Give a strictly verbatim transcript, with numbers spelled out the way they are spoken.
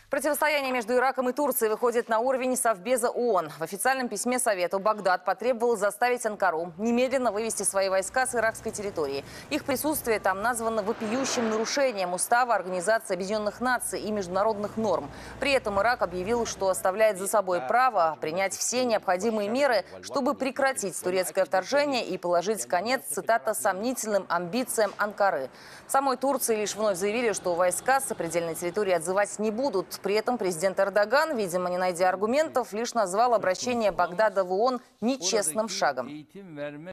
Противостояние между Ираком и Турцией выходит на уровень Совбеза ООН. В официальном письме Совету Багдад потребовал заставить Анкару немедленно вывести свои войска с иракской территории. Их присутствие там названо вопиющим нарушением Устава Организации Объединенных Наций и международных норм. При этом Ирак объявил, что оставляет за собой право принять все необходимые меры, чтобы прекратить турецкое вторжение и положить конец, цитата, сомнительным амбициям Анкары. В самой Турции лишь вновь заявили, что войска с сопредельной территории отзывать не будут. При этом президент Эрдоган, видимо, не найдя аргументов, лишь назвал обращение Багдада в ООН нечестным шагом.